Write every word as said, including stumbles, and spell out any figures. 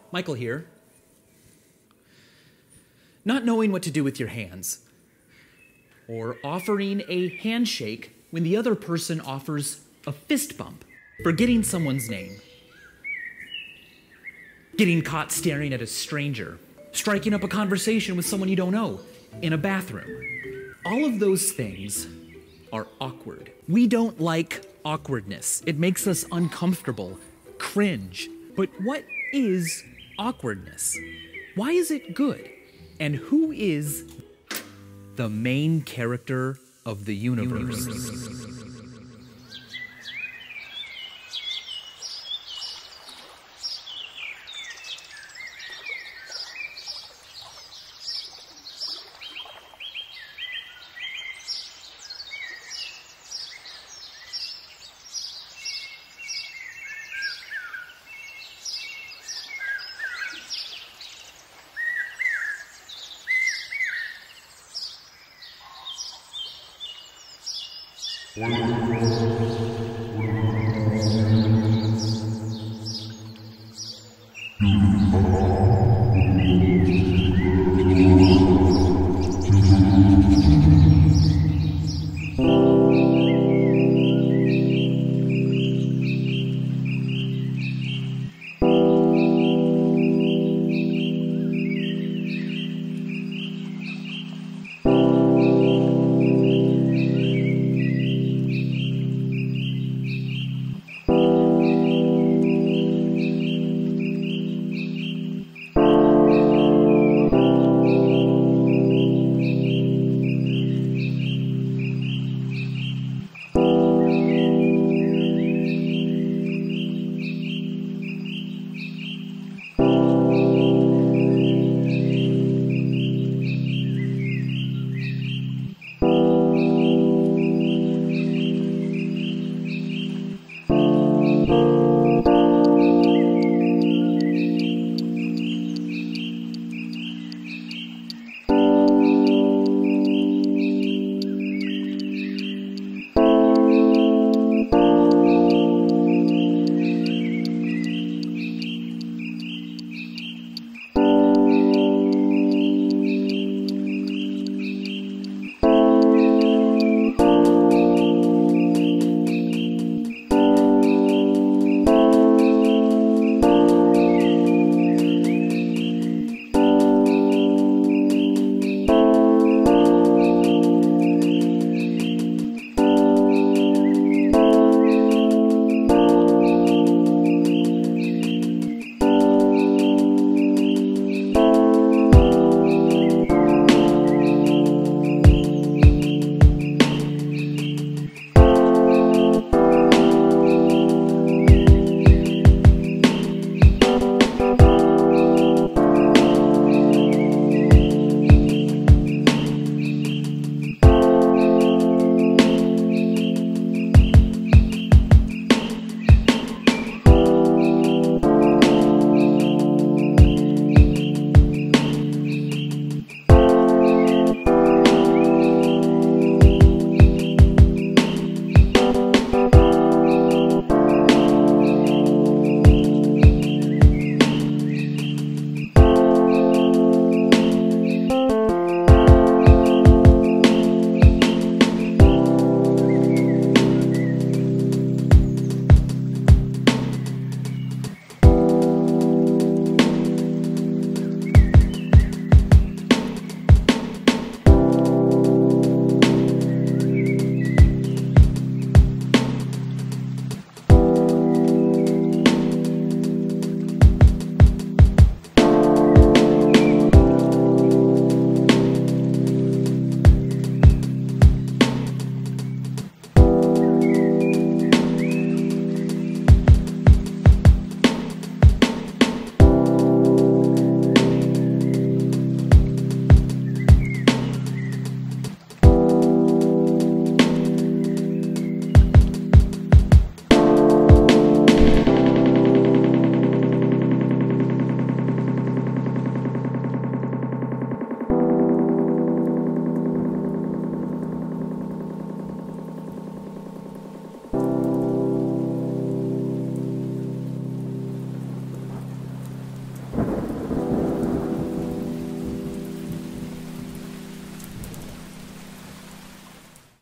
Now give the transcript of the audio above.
Michael here. Not knowing what to do with your hands, or offering a handshake when the other person offers a fist bump, forgetting someone's name, getting caught staring at a stranger, striking up a conversation with someone you don't know in a bathroom. All of those things are awkward. We don't like awkwardness. It makes us uncomfortable, cringe. But what is awkwardness? Why is it good? And who is the main character of the universe? universe. Mm-hmm.